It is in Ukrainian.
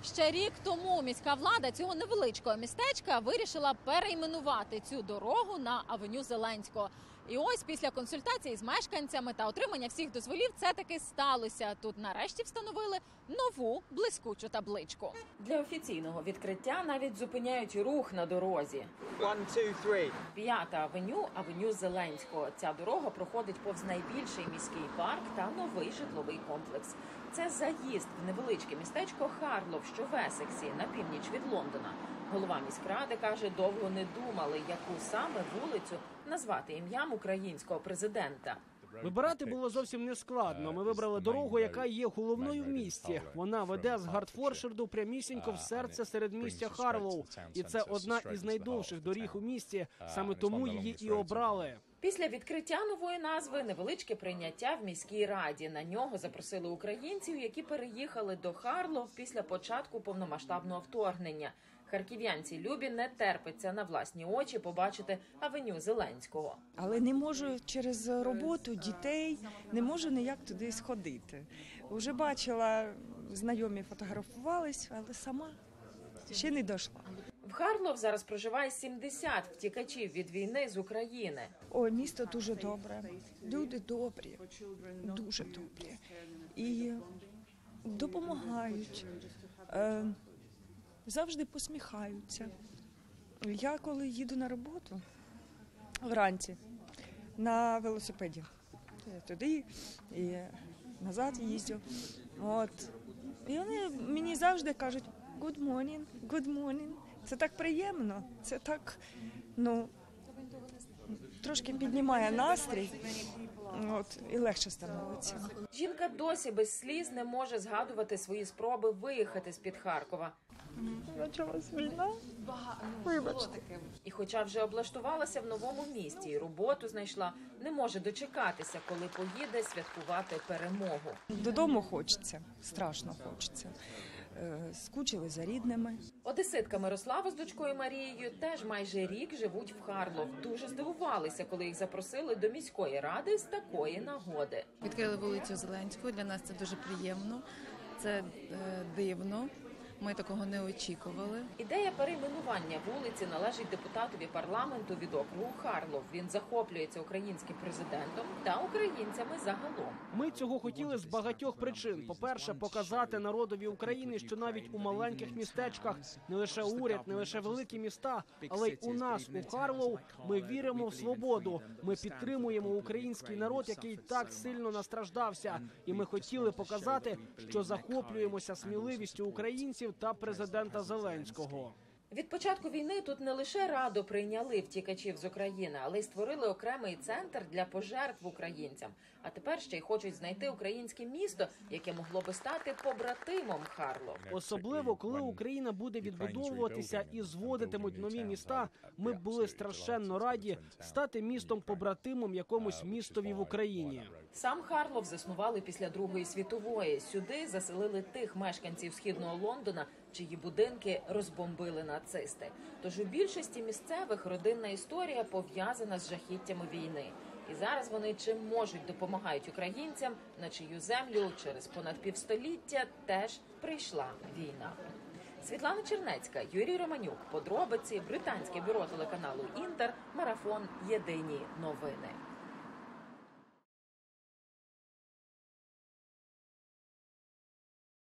Ще рік тому міська влада цього невеличкого містечка вирішила перейменувати цю дорогу на Авеню Зеленського. І ось після консультацій з мешканцями та отримання всіх дозволів це таки сталося. Тут нарешті встановили нову блискучу табличку. Для офіційного відкриття навіть зупиняють рух на дорозі. 1, 2, 3. 5-та авеню – Авеню Зеленського. Ця дорога проходить повз найбільший міський парк та новий житловий комплекс. Це заїзд в невеличке містечко Харлов, що в Есексі, на північ від Лондона. Голова міськради каже, довго не думали, яку саме вулицю назвати ім'ям українського президента. Вибирати було зовсім не складно. Ми вибрали дорогу, яка є головною в місті. Вона веде з Гартфордширу прямісінько в серце середмістя Харлоу. І це одна із найдовших доріг у місті. Саме тому її і обрали. Після відкриття нової назви невеличке прийняття в міській раді. На нього запросили українців, які переїхали до Харлов після початку повномасштабного вторгнення. Харків'янці любі не терпиться на власні очі побачити Авеню Зеленського. Але не можу через роботу дітей, не можу ніяк туди сходити. Вже бачила, знайомі фотографувались, але сама ще не дійшла. В Харлов зараз проживає 70 втікачів від війни з України. О, місто дуже добре, люди добрі, дуже добрі і допомагають, завжди посміхаються. Я коли їду на роботу вранці на велосипеді, я туди і назад їздю, і вони мені завжди кажуть «Good morning, good morning». Це так приємно, це так, трошки піднімає настрій, і легше становиться. Жінка досі без сліз не може згадувати свої спроби виїхати з-під Харкова. Почалась війна, вибачте. І хоча вже облаштувалася в новому місті і роботу знайшла, не може дочекатися, коли поїде святкувати перемогу. Додому хочеться, страшно хочеться. Скучили за рідними. Одеситка Мирослава з дочкою Марією теж майже рік живуть в Харлов. Дуже здивувалися, коли їх запросили до міської ради з такої нагоди. Відкрили вулицю Зеленського, для нас це дуже приємно, це дивно. Ми такого не очікували. Ідея перейменування вулиці належить депутатові парламенту від округу Харлов. Він захоплюється українським президентом та українцями загалом. Ми цього хотіли з багатьох причин. По-перше, показати народові України, що навіть у маленьких містечках не лише уряд, не лише великі міста, але й у нас, у Харлоу, ми віримо в свободу. Ми підтримуємо український народ, який так сильно настраждався. І ми хотіли показати, що захоплюємося сміливістю українців та президента Зеленського. Від початку війни тут не лише радо прийняли втікачів з України, але й створили окремий центр для пожертв українцям. А тепер ще й хочуть знайти українське місто, яке могло би стати побратимом Харлов. Особливо, коли Україна буде відбудовуватися і зводитимуть нові міста, ми б були страшенно раді стати містом-побратимом якомусь містові в Україні. Сам Харлов заснували після Другої світової. Сюди заселили тих мешканців східного Лондона, чиї будинки розбомбили нацисти. Тож у більшості місцевих родинна історія пов'язана з жахіттями війни. І зараз вони чим можуть допомагають українцям, на чию землю через понад півстоліття теж прийшла війна. Світлана Чернецька, Юрій Романюк. Подробиці. Британське бюро телеканалу «Інтер». Марафон. Єдині новини.